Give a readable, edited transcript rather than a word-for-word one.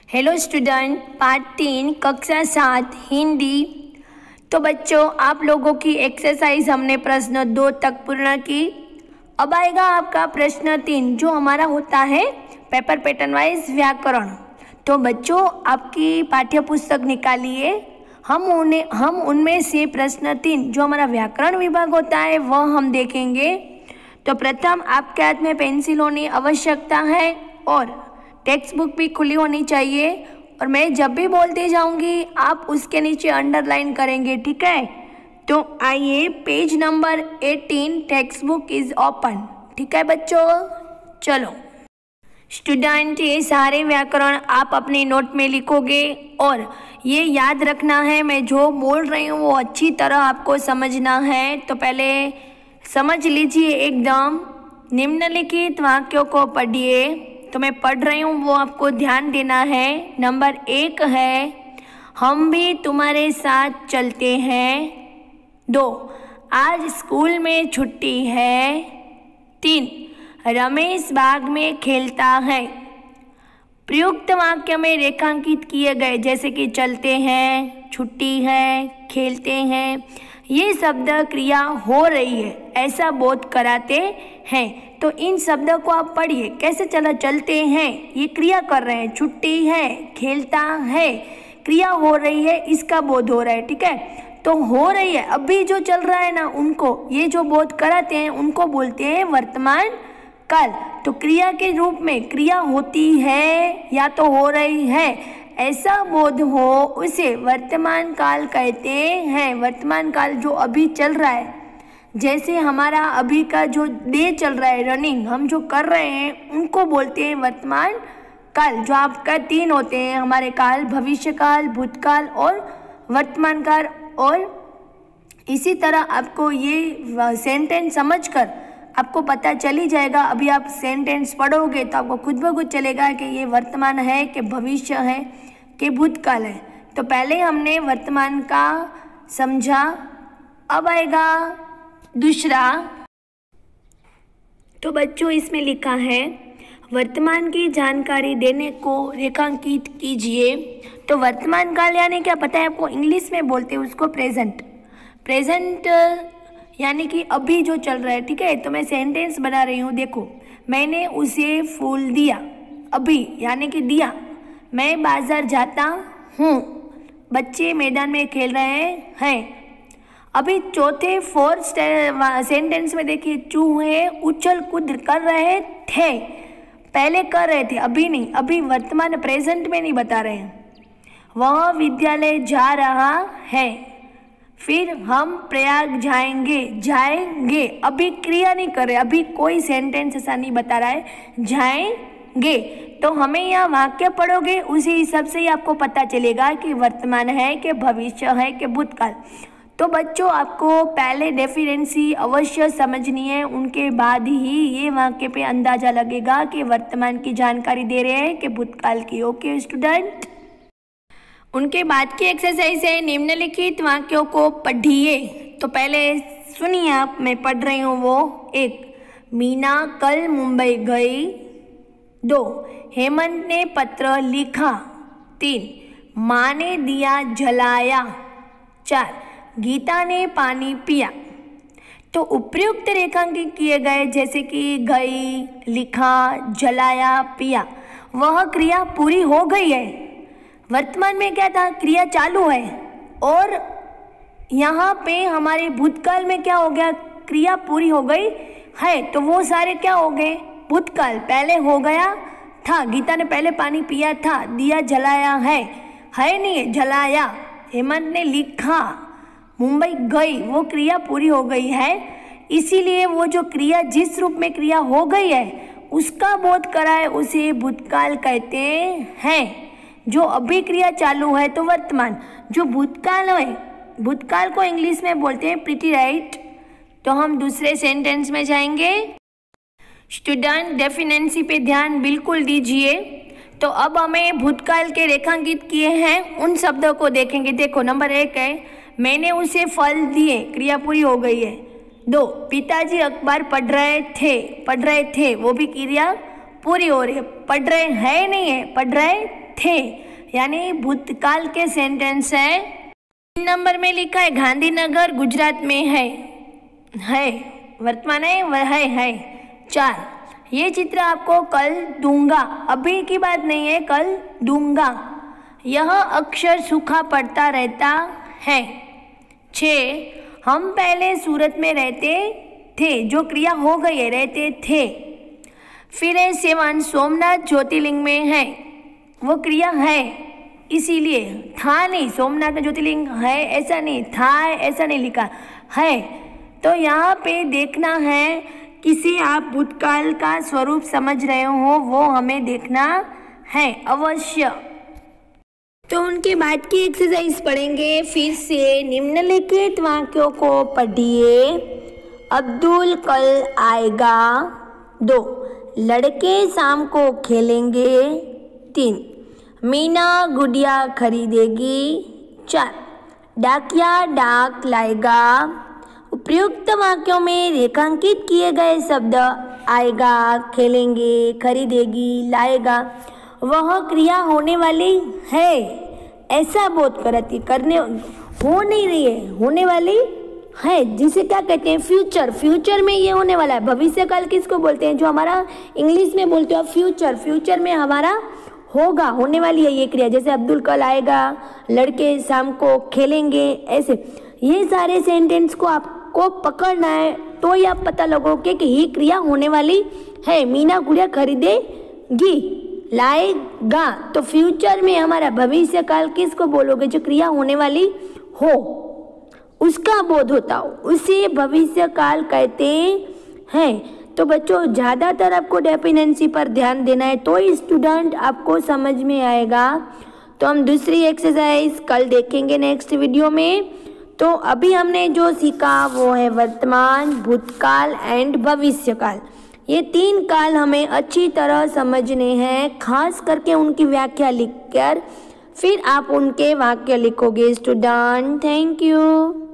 Hello student, part 3 कक्षा 7 हिंदी। तो बच्चों, आप लोगों की एक्सरसाइज हमने प्रश्न 2 तक पूर्ण की। अब आएगा आपका प्रश्न 3 जो हमारा होता है पेपर पैटर्न वाइज व्याकरण। तो बच्चों, आपकी पाठ्य पुस्तक निकालिए। हम उनमें से प्रश्न 3 जो हमारा व्याकरण विभाग होता है वह हम देखेंगे। तो प्रथम आपके हाथ में पेंसिल होनी आवश्यकता है और टेक्स्ट बुक भी खुली होनी चाहिए। और मैं जब भी बोलते जाऊंगी आप उसके नीचे अंडरलाइन करेंगे, ठीक है। तो आइए, page number 18 text book is open, ठीक है बच्चों। चलो स्टूडेंट, ये सारे व्याकरण आप अपने नोट में लिखोगे और ये याद रखना है, मैं जो बोल रही हूँ वो अच्छी तरह आपको समझना है। तो पहले समझ लीजिए एकदम। निम्नलिखित वाक्यों को पढ़िए। तो मैं पढ़ रही हूँ, वो आपको ध्यान देना है। नंबर 1 है, हम भी तुम्हारे साथ चलते हैं। 2, आज स्कूल में छुट्टी है। 3, रमेश बाग में खेलता है। प्रयुक्त वाक्य में रेखांकित किए गए जैसे कि चलते हैं, छुट्टी है, खेलते हैं, ये शब्द क्रिया हो रही है ऐसा बोध कराते हैं। तो इन शब्दों को आप पढ़िए। कैसे चलते हैं, ये क्रिया कर रहे हैं। छुट्टी है, खेलता है, क्रिया हो रही है, इसका बोध हो रहा है, ठीक है। तो हो रही है, अभी जो चल रहा है ना, उनको ये जो बोध कराते हैं उनको बोलते हैं वर्तमान काल। तो क्रिया के रूप में क्रिया होती है या तो हो रही है ऐसा बोध हो उसे वर्तमान काल कहते हैं। वर्तमान काल जो अभी चल रहा है, जैसे हमारा अभी का जो डे चल रहा है, रनिंग हम जो कर रहे हैं, उनको बोलते हैं वर्तमान काल। जो आपका 3 होते हैं हमारे काल, भविष्य काल, भूतकाल और वर्तमान काल। और इसी तरह आपको ये सेंटेंस समझकर आपको पता चल ही जाएगा। अभी आप सेंटेंस पढ़ोगे तो आपको खुद ब खुद चलेगा कि ये वर्तमान है कि भविष्य है कि भूतकाल है। तो पहले हमने वर्तमान का समझा। अब आएगा दूसरा। तो बच्चों, इसमें लिखा है वर्तमान की जानकारी देने को रेखांकित कीजिए। तो वर्तमान काल यानी क्या पता है आपको? इंग्लिश में बोलते हैं उसको प्रेजेंट। प्रेजेंट यानी कि अभी जो चल रहा है, ठीक है। तो मैं सेंटेंस बना रही हूँ, देखो। मैंने उसे फूल दिया, अभी यानी कि दिया। मैं बाजार जाता हूँ, बच्चे मैदान में खेल रहे हैं। अभी चौथे 4th सेंटेंस में देखिए, चूहे उछल कूद कर रहे थे। पहले कर रहे थे, अभी नहीं। अभी वर्तमान प्रेजेंट में नहीं बता रहे हैं। वह विद्यालय जा रहा है। फिर हम प्रयाग जाएंगे। अभी क्रिया नहीं कर रहे, अभी कोई सेंटेंस ऐसा नहीं बता रहा है, जाएंगे। तो हमें यह वाक्य पढ़ोगे उसी हिसाब से ही आपको पता चलेगा कि वर्तमान है कि भविष्य है कि भूतकाल। तो बच्चों, आपको पहले डेफिनेंसी अवश्य समझनी है, उनके बाद ही ये वाक्य पे अंदाजा लगेगा कि वर्तमान की जानकारी दे रहे हैं कि भूतकाल की। Okay student. उनके बाद की एक्सरसाइज है, निम्नलिखित वाक्यों को पढ़िए। तो पहले सुनिए आप, मैं पढ़ रही हूँ वो। 1, मीना कल मुंबई गई। 2, हेमंत ने पत्र लिखा। 3, माँ ने दिया जलाया। 4, गीता ने पानी पिया। तो उपयुक्त रेखांकित किए गए जैसे कि गई, लिखा, जलाया, पिया, वह क्रिया पूरी हो गई है। वर्तमान में क्या था? क्रिया चालू है। और यहाँ पे हमारे भूतकाल में क्या हो गया? क्रिया पूरी हो गई है। तो वो सारे क्या हो गए? भूतकाल। पहले हो गया था, गीता ने पहले पानी पिया था, दिया जलाया है नहीं है, जलाया। हेमंत ने लिखा, मुंबई गई, वो क्रिया पूरी हो गई है। इसीलिए वो जो क्रिया जिस रूप में क्रिया हो गई है उसका बोध कराए उसे भूतकाल कहते हैं। जो अभी क्रिया चालू है तो वर्तमान। जो भूतकाल है, भूतकाल को इंग्लिश में बोलते हैं प्रीटी राइट। तो हम दूसरे सेंटेंस में जाएंगे। स्टूडेंट, डेफिनेंसी पे ध्यान बिल्कुल दीजिए। तो अब हमें भूतकाल के रेखांकित किए हैं उन शब्दों को देखेंगे। देखो, नंबर 1 है, मैंने उसे फल दिए, क्रिया पूरी हो गई है। 2, पिताजी अखबार पढ़ रहे थे, वो भी क्रिया पूरी हो रही है। पढ़ रहे हैं नहीं है, पढ़ रहे थे, यानी भूतकाल के सेंटेंस है। 3 नंबर में लिखा है गांधीनगर गुजरात में है, वर्तमान है वह है। 4, ये चित्र आपको कल दूंगा, अभी की बात नहीं है, कल दूंगा। यह अक्षर सूखा पड़ता रहता है। 6, हम पहले सूरत में रहते थे, जो क्रिया हो गई है, रहते थे। फिर है 7, सोमनाथ ज्योतिर्लिंग में है, वो क्रिया है, इसीलिए था नहीं, सोमनाथ में ज्योतिर्लिंग है ऐसा नहीं, था ऐसा नहीं लिखा है। तो यहाँ पे देखना है किसी आप भूतकाल का स्वरूप समझ रहे हो, वो हमें देखना है अवश्य। तो उनके बाद की एक्सरसाइज पढ़ेंगे। फिर से निम्नलिखित वाक्यों को पढ़िए। अब्दुल कल आएगा। 2, लड़के शाम को खेलेंगे। 3, मीना गुड़िया खरीदेगी। 4, डाकिया डाक लाएगा। उपयुक्त वाक्यों में रेखांकित किए गए शब्द आएगा, खेलेंगे, खरीदेगी, लाएगा वह क्रिया होने वाली है ऐसा बोध कराती, करने हो नहीं रही है, होने वाली है, जिसे क्या कहते हैं फ्यूचर। फ्यूचर में ये होने वाला है। भविष्यकाल किसको बोलते हैं, जो हमारा इंग्लिश में बोलते हो फ्यूचर। फ्यूचर में हमारा होगा, होने वाली है ये क्रिया। जैसे अब्दुल कल आएगा, लड़के शाम को खेलेंगे, ऐसे ये सारे सेंटेंस को आपको पकड़ना है, तो ये आप पता लगोगे कि ये क्रिया होने वाली है। मीना गुड़िया खरीदेगी, लाएगा, तो फ्यूचर में हमारा भविष्यकाल किसको बोलोगे, जो क्रिया होने वाली हो, उसका बोध होता हो, उसे भविष्यकाल कहते हैं। तो बच्चों ज़्यादातर आपको डेफिनेंसी पर ध्यान देना है, तो ही स्टूडेंट आपको समझ में आएगा। तो हम दूसरी एक्सरसाइज कल देखेंगे नेक्स्ट वीडियो में। तो अभी हमने जो सीखा वो है वर्तमान, भूतकाल एंड भविष्यकाल। ये 3 काल हमें अच्छी तरह समझने हैं, खास करके उनकी व्याख्या लिखकर फिर आप उनके वाक्य लिखोगे स्टूडेंट। Thank you.